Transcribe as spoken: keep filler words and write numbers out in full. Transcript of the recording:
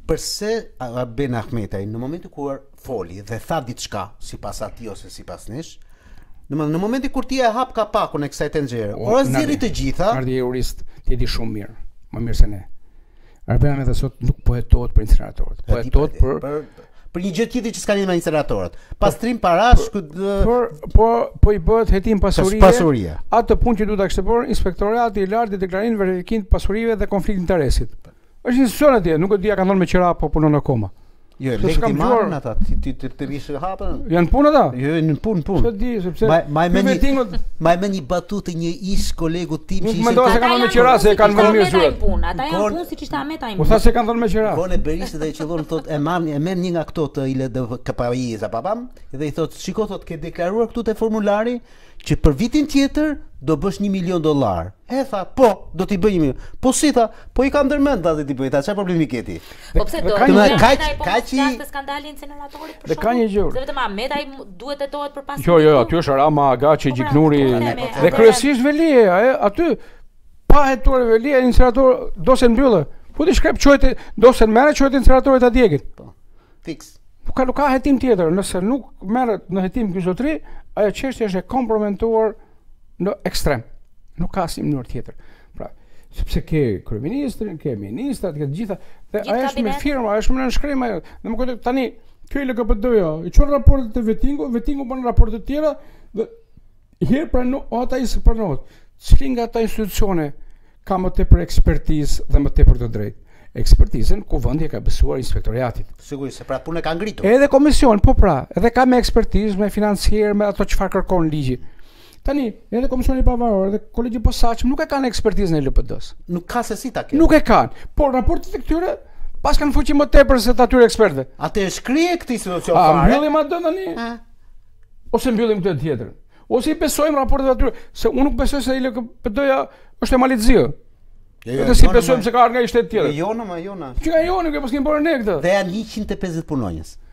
Përse Ben Ahmetaj në momentin kur foli dhe tha diçka sipas atij ose sipas nesh, në në momentin kur ti e hap kapakun e kësaj tenxhere, ora zjerri të gjitha. Ardhi jurist, ti e di shumë mirë, më mirë se ne. Ben Ahmetaj sot nuk po hetohet për incineratorët, po hetohet për për për një gjë tjetër që s'ka lidhje me incineratorët. Pastrim parash, por po po i bëhet hetim pasurie. Pasurie. Atë punë që duhet ta kishte bërë Inspektorati i Lartë i deklarimin verifikim të pasurive dhe konflikt interesit. Është institucion atje, nuk e di a kanë dhënë me qira apo punon akoma. Jo, lekë ti marrin ata, ti ti ti të rishë hapën. Janë punë ata? Jo, në punë, punë. S'e di sepse Maj më një Maj më një batutë një ish kolegu tim që ishte. Mendoj se kanë dhënë me qira se kanë vënë mirë syret. Ata janë punë siç ishte Ahmetaj. Po tha se kanë dhënë me qira. Kone Berisha dhe i qellon thotë e marr e merr një nga këto të ile K P I-za papam dhe i thotë shiko thotë ke deklaruar këtu te formulari që për vitin tjetër do bësh një milion dollar. E tha, po, do t'i bëj një milion. Po si tha, po i ka ndërmend atë ti bëj, ta çfarë problemi ke ti? Po pse do? Kaq kaq i skandali inceneratorit për shkak. Dhe ka një gjë. Se vetëm Ahmetaj duhet hetohet për pasurinë. Jo, jo, aty është Rama, Agaçi, Gjiknuri dhe kryesisht Velia, aty pa hetuar Velia incinerator dose mbyllë. Po ti shkrep çohet dose merret çohet inceneratorit ta djegit. Po. Fiks. Po ka nuk ka hetim tjetër, nëse nuk merret në hetim ky zotëri, ajo çështja është e komprometuar në ekstrem. Nuk ka asnjë mënyrë tjetër. Pra, sepse ke kryeministrin, ke ministrat, ke të gjitha, dhe ajo është me firma, ajo është me nënshkrim ajo. Dhe më kujtoj tani, kjo i L K P D-ja, i çon raportet të Vetingu, Vetingu bën raporte të tjera dhe herë pranon ata i pranohet. Cili nga ata institucione ka më tepër ekspertizë dhe më tepër të drejtë? Ekspertizën kuvendja ka besuar inspektoriatit. Sigurisht se pra punë ka ngritur. Edhe komision, po pra, edhe ka me ekspertizë, me financier, me ato çfarë kërkon ligji. Tani, edhe komisioni pavarur, edhe kolegji posaçëm nuk e kanë ekspertizën e L P D-s. Nuk ka se si ta kenë. Nuk e kanë. Por raportet e këtyre pas kanë fuqi më tepër se të atyre ekspertëve. Atë e shkrije këtë institucion fare. A mbyllim atë tani? Ose mbyllim këtë tjetër. Ose i besojmë raportet e atyre, se unë nuk besoj se L K P D-ja është e malizio. Edhe si besojmë se ka ardhur nga shteti tjetër. Jona, ma jona. Që nga jona, që pas kemi bërë ne këtë. Dhe janë njëqind e pesëdhjetë punonjës.